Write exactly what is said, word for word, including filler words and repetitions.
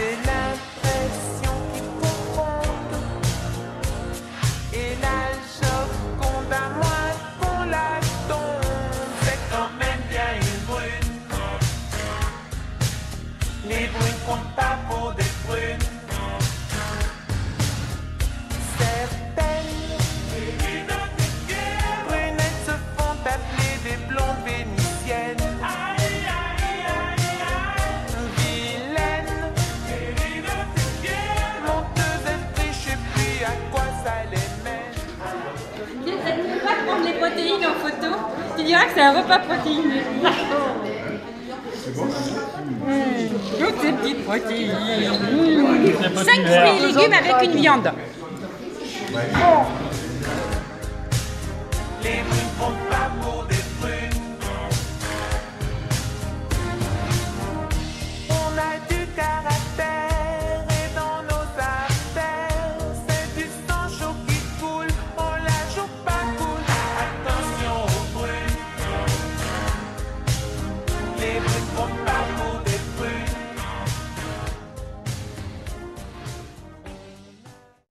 J'ai l'impression qu'ils confondent. Et la Joconde à moi qu'on la tombe. C'est quand même bien une brune. Les brunes comptent pas pour des brunes. Certaines brunettes se font appeler des blondes vénitiennes. Vilaines, monteuses d'esprit, je sais plus à quoi ça les mène. Ça ne peut pas prendre les protéines en photo. Tu diras que c'est un repas protéiné. Mmh, toutes ces petites protéines. Mmh. cinq fruits et légumes avec une viande. Les brunes font